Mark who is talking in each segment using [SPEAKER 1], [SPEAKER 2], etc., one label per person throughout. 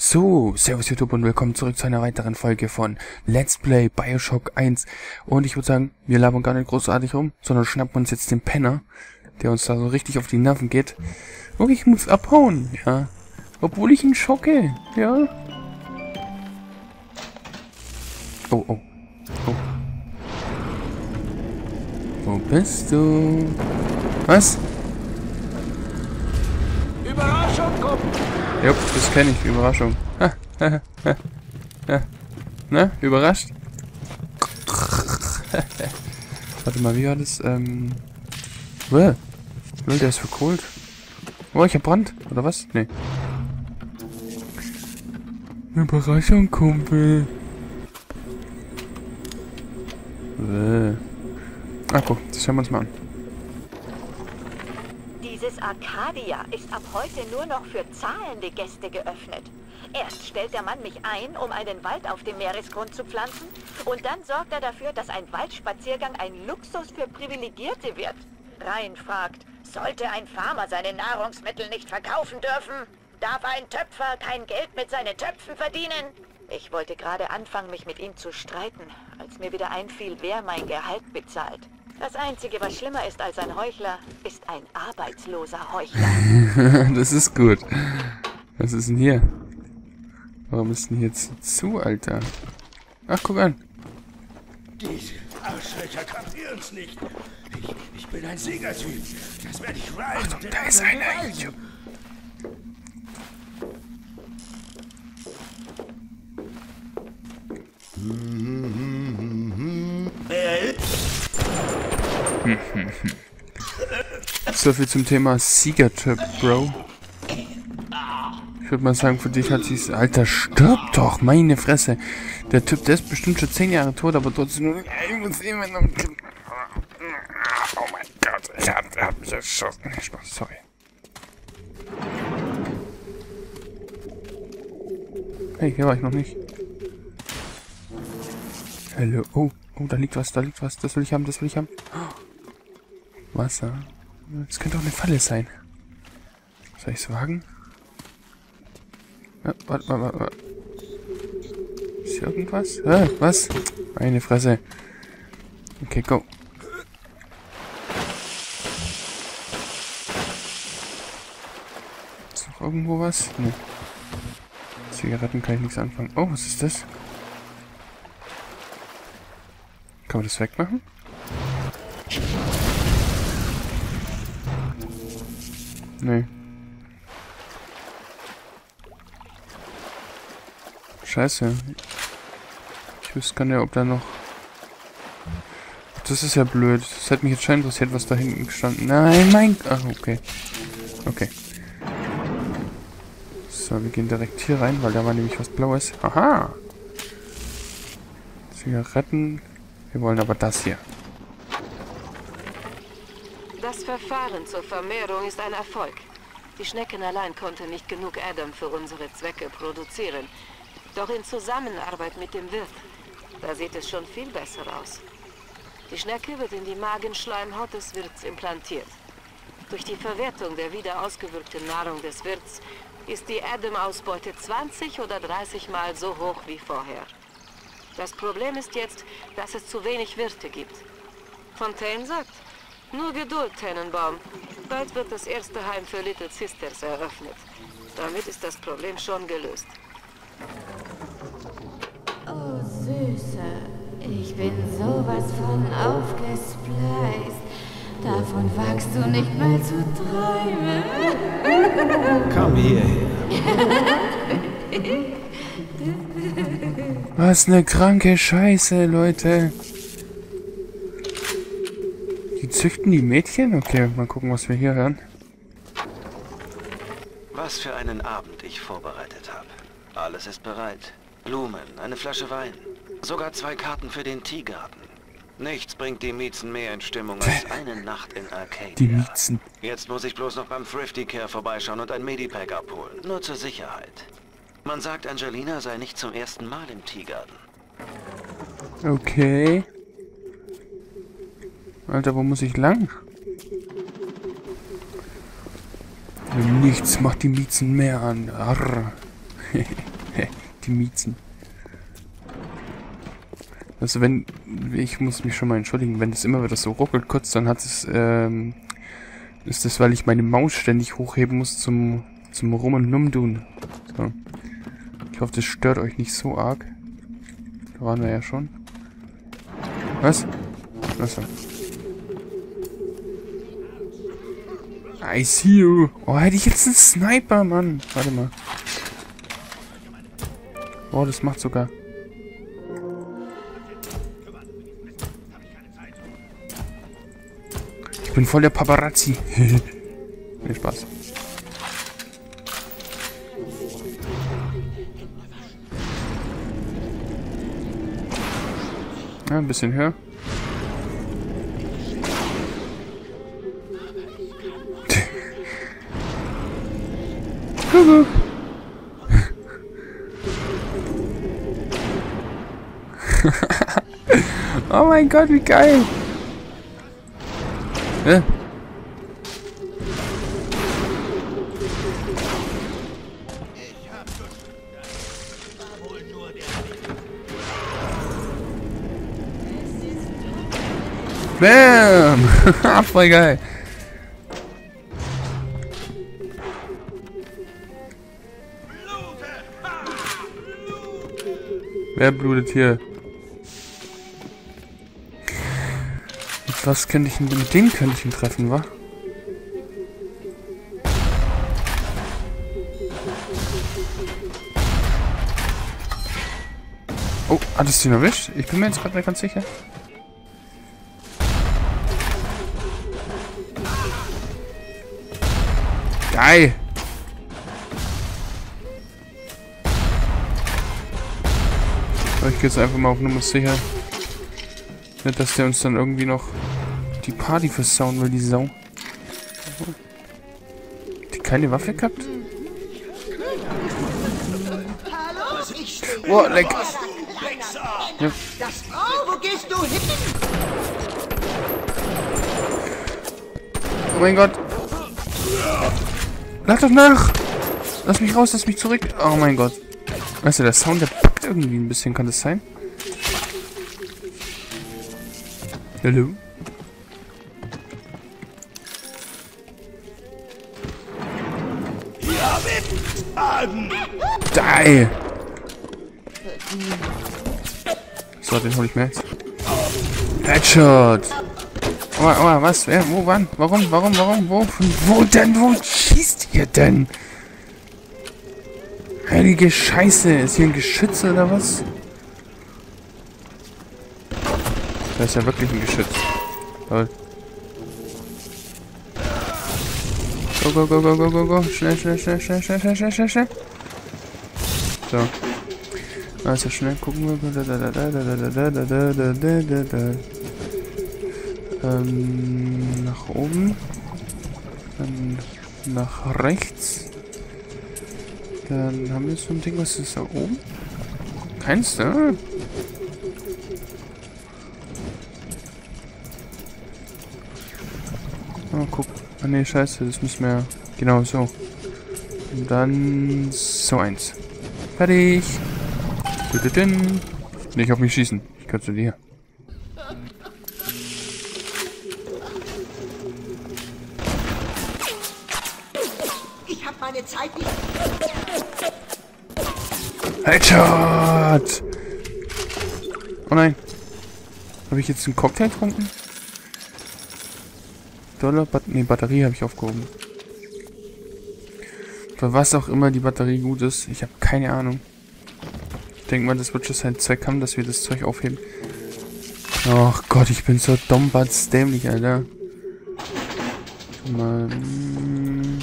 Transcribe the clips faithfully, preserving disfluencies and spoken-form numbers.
[SPEAKER 1] So, servus YouTube und willkommen zurück zu einer weiteren Folge von Let's Play Bioshock eins. Und ich würde sagen, wir labern gar nicht großartig rum, sondern schnappen uns jetzt den Penner, der uns da so richtig auf die Nerven geht. Und ich muss abhauen, ja. Obwohl ich ihn schocke, ja. Oh, oh, oh. Wo bist du? Was?
[SPEAKER 2] Überraschung kommt!
[SPEAKER 1] Jupp, das kenne ich, Überraschung. Ha, ha, ha, ha. Na, überrascht? Warte mal, wie war das? Ähm. Well, der ist verkohlt. Oh, ich hab Brand, oder was? Nee. Überraschung, Kumpel. Well. Ah, guck, das schauen wir uns mal an.
[SPEAKER 3] Dieses Arcadia ist ab heute nur noch für zahlende Gäste geöffnet. Erst stellt der Mann mich ein, um einen Wald auf dem Meeresgrund zu pflanzen, und dann sorgt er dafür, dass ein Waldspaziergang ein Luxus für Privilegierte wird. Ryan fragt, sollte ein Farmer seine Nahrungsmittel nicht verkaufen dürfen? Darf ein Töpfer kein Geld mit seinen Töpfen verdienen? Ich wollte gerade anfangen, mich mit ihm zu streiten, als mir wieder einfiel, wer mein Gehalt bezahlt. Das Einzige, was schlimmer ist als ein Heuchler, ist ein arbeitsloser Heuchler.
[SPEAKER 1] Das ist gut. Was ist denn hier? Warum ist denn hier zu, Alter? Ach, guck an.
[SPEAKER 2] Diese Arschlöcher kapieren's nicht. Ich, ich bin ein Siegertyp. Das werde ich rein.
[SPEAKER 1] Achtung, da ist einer. YouTube. So viel zum Thema Siegertyp, Bro. Ich würde mal sagen, für dich hat sie's... Alter, stirb doch, meine Fresse. Der Typ, der ist bestimmt schon zehn Jahre tot, aber trotzdem nur... Ich muss immer noch... Oh mein Gott, er hat, er hat mich erschossen. Sorry. Hey, hier war ich noch nicht. Hallo. Oh, oh, da liegt was, da liegt was. Das will ich haben, das will ich haben. Wasser. Das könnte auch eine Falle sein. Soll ich es wagen? Ja, warte, warte, warte. Ist hier irgendwas? Ah, was? Meine Fresse. Okay, go. Ist noch irgendwo was? Ne. Zigaretten kann ich nichts anfangen. Oh, was ist das? Kann man das wegmachen? Nee. Scheiße. Ich wüsste gar nicht, ob da noch... Das ist ja blöd. Das hätte mich jetzt schon interessiert, was da hinten gestanden... Nein, mein... Ach, okay. Okay. So, wir gehen direkt hier rein, weil da war nämlich was Blaues. Aha! Zigaretten... Wir wollen aber das hier.
[SPEAKER 4] Das Verfahren zur Vermehrung ist ein Erfolg. Die Schnecken allein konnten nicht genug Adam für unsere Zwecke produzieren. Doch in Zusammenarbeit mit dem Wirt, da sieht es schon viel besser aus. Die Schnecke wird in die Magenschleimhaut des Wirts implantiert. Durch die Verwertung der wieder ausgewirkten Nahrung des Wirts ist die Adam-Ausbeute zwanzig oder dreißig Mal so hoch wie vorher. Das Problem ist jetzt, dass es zu wenig Wirte gibt. Fontaine sagt, nur Geduld, Tannenbaum. Bald wird das erste Heim für Little Sisters eröffnet. Damit ist das Problem schon gelöst.
[SPEAKER 5] Oh, Süße. Ich bin sowas von aufgespleist. Davon wagst du nicht mal zu träumen.
[SPEAKER 2] Komm hierher.
[SPEAKER 1] Was eine kranke Scheiße, Leute. Die züchten die Mädchen? Okay, mal gucken, was wir hier hören.
[SPEAKER 6] Was für einen Abend ich vorbereitet habe. Alles ist bereit. Blumen, eine Flasche Wein. Sogar zwei Karten für den Teegarten. Nichts bringt die Miezen mehr in Stimmung als eine Nacht in Arcadia.
[SPEAKER 1] Die Miezen.
[SPEAKER 6] Jetzt muss ich bloß noch beim Thrifty Care vorbeischauen und ein Medipack abholen. Nur zur Sicherheit. Man sagt, Angelina sei nicht zum ersten Mal im Teegarten.
[SPEAKER 1] Okay. Alter, wo muss ich lang? Nichts macht die Miezen mehr an. Arr. Die Miezen. Also wenn, ich muss mich schon mal entschuldigen, wenn das immer wieder so ruckelt kurz, dann hat es, ähm, ist das, weil ich meine Maus ständig hochheben muss zum, zum Rum- und Numdun. So. Ich hoffe, das stört euch nicht so arg. Da waren wir ja schon. Was? Achso. I see you. Oh, hätte ich jetzt einen Sniper, Mann. Warte mal. Oh, das macht sogar. Ich bin voll der Paparazzi. Nee, Spaß. Ja, ein bisschen höher. Oh mein Gott, wie geil! Hä? Bam! Voll geil! Wer blutet hier? Mit was könnte ich ihn, mit denen könnte ich ihn treffen, wa? Oh, hattest du ihn erwischt? Ich bin mir jetzt gerade nicht ganz sicher. Geil! Ich gehe jetzt einfach mal auf Nummer sicher. Nicht, dass der uns dann irgendwie noch die Party versauen will, die Sau. Die keine Waffe gehabt? Oh, leck! Ja.
[SPEAKER 7] Oh, wo gehst du hin?
[SPEAKER 1] Oh mein Gott! Lad doch nach! Lass mich raus, lass mich zurück! Oh mein Gott! Weißt du, der Sound, der packt irgendwie ein bisschen, kann das sein? Hallo? Die! So, den hol ich mir jetzt. Headshot! Oh, oh, was? Wer? Wo? Wann? Warum? Warum? Warum? Wo? Wo denn? Wo schießt ihr denn? Heilige Scheiße. Ist hier ein Geschütz oder was? Da ist ja wirklich ein Geschütz. Toll. Go, go, go, go, go, go, go. Schnell, schnell, schnell, schnell, schnell, schnell, schnell, schnell, schnell. So. Also schnell gucken wir. Da, da, da, da, da, da, da, da, da, da, da, da. Ähm, nach oben. Dann nach rechts. Dann haben wir so ein Ding, was ist da oben? Keins da? Oh, guck. Ah ne, scheiße, das müssen wir... Genau, so. Und dann... So eins. Fertig. Nicht auf mich schießen. Ich kann zu dir.
[SPEAKER 7] Ich hab meine Zeit nicht.
[SPEAKER 1] Headshot! Oh nein. Habe ich jetzt einen Cocktail getrunken? Dollar, Bat nee, Batterie habe ich aufgehoben. Für was auch immer die Batterie gut ist. Ich habe keine Ahnung. Ich denke mal, das wird schon seinen Zweck haben, dass wir das Zeug aufheben. Ach Gott, ich bin so dumm, batz dämlich, Alter. Mal, mm.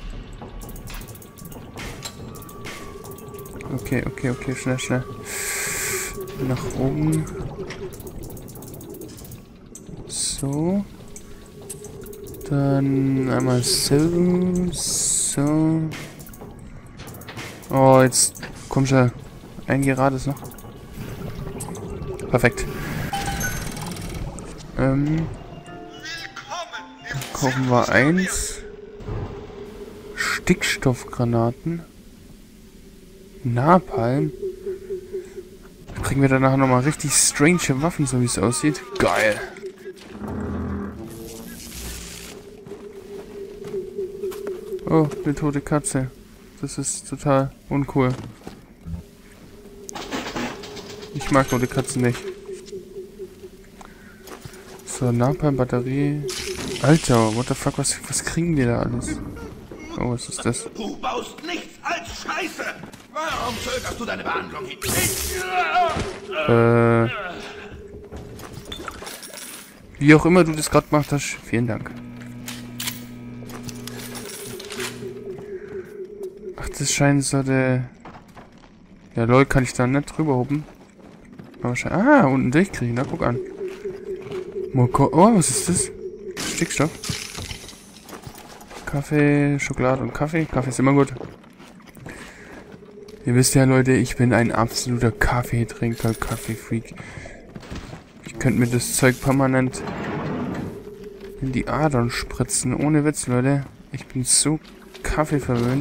[SPEAKER 1] Okay, okay, okay, schnell, schnell. Nach oben. So. Dann einmal so. So. Oh, jetzt komm schon. Ein gerades noch. Perfekt. Ähm. Kaufen wir eins. Stickstoffgranaten. Napalm? Kriegen wir danach nochmal richtig strange Waffen, so wie es aussieht. Geil. Oh, eine tote Katze. Das ist total uncool. Ich mag tote Katzen nicht. So, Napalm-Batterie. Alter, what the fuck, was, was kriegen wir da alles? Oh, was ist das?
[SPEAKER 2] Du baust nichts als Scheiße! Warum zögerst du deine Behandlung hin?
[SPEAKER 1] Äh. Wie auch immer du das gerade gemacht hast, vielen Dank. Ach, das scheint so der... Ja, lol, kann ich da nicht drüber hoppen. Aber wahrscheinlich... Ah, unten durchkriegen, na, guck an. Moko... Oh, was ist das? Stickstoff. Kaffee, Schokolade und Kaffee. Kaffee ist immer gut. Ihr wisst ja, Leute, ich bin ein absoluter Kaffeetrinker, Kaffeefreak. Ich könnte mir das Zeug permanent in die Adern spritzen. Ohne Witz, Leute. Ich bin so Kaffee verwöhnt.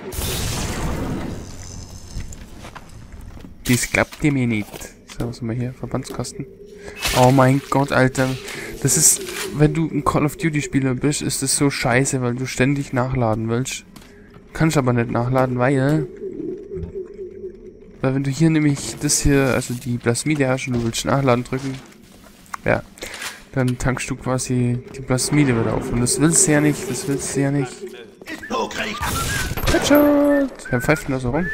[SPEAKER 1] Das klappt dir mir nicht. So, was haben wir hier? Verbandskasten. Oh mein Gott, Alter. Das ist, wenn du ein Call of Duty Spieler bist, ist das so scheiße, weil du ständig nachladen willst. Kannst aber nicht nachladen, weil... Weil wenn du hier nämlich das hier, also die Plasmide hast und du willst nachladen drücken, ja, dann tankst du quasi die Plasmide wieder auf. Und das willst du ja nicht, das willst du ja nicht. Headshot! Wer pfeift denn da so rum?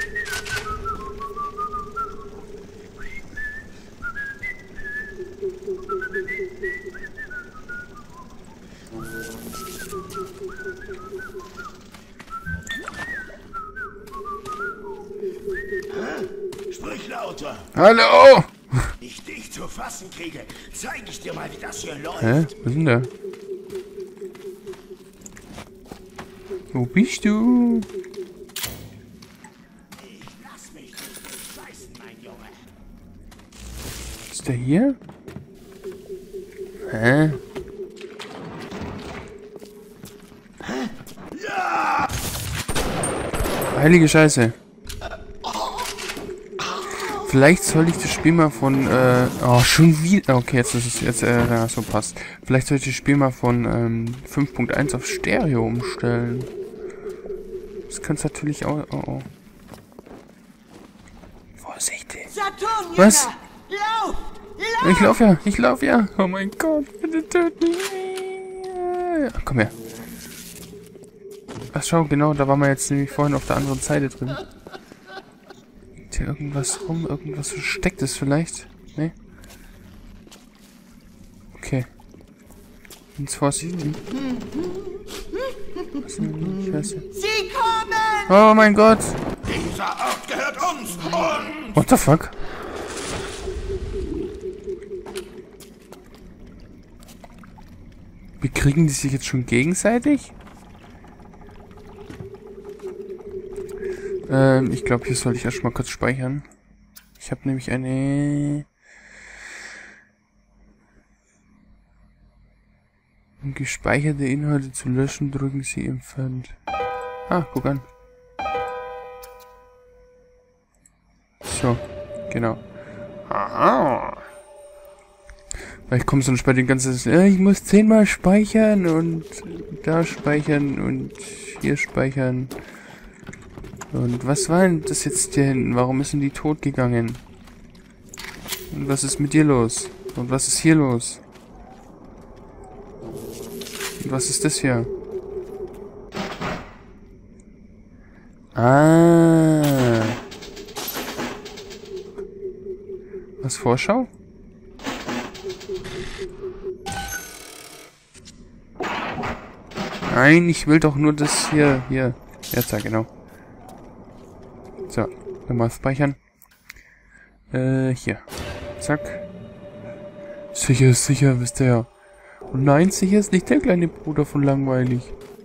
[SPEAKER 2] Sprich lauter!
[SPEAKER 1] Hallo!
[SPEAKER 2] Ich dich zu fassen kriege, zeige ich dir mal, wie das hier läuft.
[SPEAKER 1] Hä? Was ist denn da? Wo bist du?
[SPEAKER 2] Ich lass mich nicht bescheißen, mein Junge.
[SPEAKER 1] Ist der hier? Hä?
[SPEAKER 2] Ja!
[SPEAKER 1] Heilige Scheiße. Vielleicht soll ich das Spiel mal von, äh, oh, schon wieder, okay, jetzt ist es, jetzt, äh, ja, so passt. Vielleicht soll ich das Spiel mal von, ähm, fünf Punkt eins auf Stereo umstellen. Das kannst natürlich auch, oh, oh. Vorsichtig.
[SPEAKER 7] Saturn,
[SPEAKER 1] Was?
[SPEAKER 7] Junge! Lauf! Lauf!
[SPEAKER 1] Ich lauf ja, ich lauf ja. Oh mein Gott, bitte töt mich. Ach, komm her. Ach, schau, genau, da waren wir jetzt nämlich vorhin auf der anderen Seite drin. Liegt hier irgendwas rum? Irgendwas Verstecktes vielleicht? Ne? Okay. Ganz vorsichtig. Was denn? Ich weiß nicht.
[SPEAKER 7] Sie kommen!
[SPEAKER 1] Oh mein Gott!
[SPEAKER 2] Dieser Ort gehört uns und...
[SPEAKER 1] What the fuck? Bekriegen die sich jetzt schon gegenseitig? Ähm, ich glaube, hier sollte ich erstmal kurz speichern. Ich habe nämlich eine... Um gespeicherte Inhalte zu löschen, drücken Sie Entfernt. Ah, guck an. So, genau. Aha. Vielleicht kommt so ein später die ganze Zeit, äh, ich muss zehnmal speichern und da speichern und hier speichern. Und was war denn das jetzt hier hinten? Warum ist denn die tot gegangen? Und was ist mit dir los? Und was ist hier los? Und was ist das hier? Ah. Was, Vorschau? Nein, ich will doch nur das hier, hier. Jetzt, ja, genau. So, nochmal speichern. Äh, hier. Zack. Sicher ist sicher, wisst ihr ja. Und nein, sicher ist nicht der kleine Bruder von langweilig.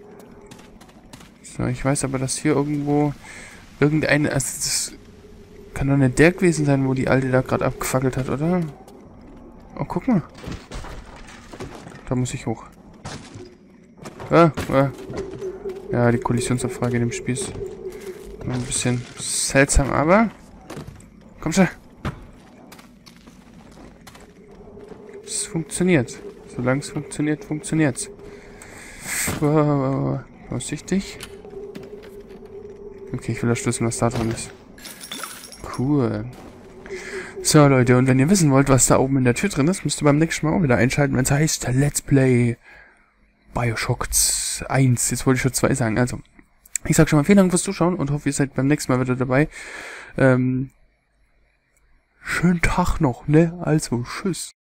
[SPEAKER 1] So, ich weiß aber, dass hier irgendwo irgendeine... Also das kann doch nicht der gewesen sein, wo die Alte da gerade abgefackelt hat, oder? Oh, guck mal. Da muss ich hoch. Ah, ah. Ja, die Kollisionsabfrage in dem Spiel ist Ein bisschen seltsam, aber... Komm schon. Es funktioniert. Solange es funktioniert, funktioniert's. Wow, vorsichtig. Okay, ich will erschlüsseln, was da drin ist. Cool. So, Leute, und wenn ihr wissen wollt, was da oben in der Tür drin ist, müsst ihr beim nächsten Mal auch wieder einschalten, wenn es heißt Let's Play Bioshock eins. Jetzt wollte ich schon zwei sagen. Also, ich sag schon mal vielen Dank fürs Zuschauen und hoffe, ihr seid beim nächsten Mal wieder dabei. Ähm, schönen Tag noch, ne? Also, tschüss.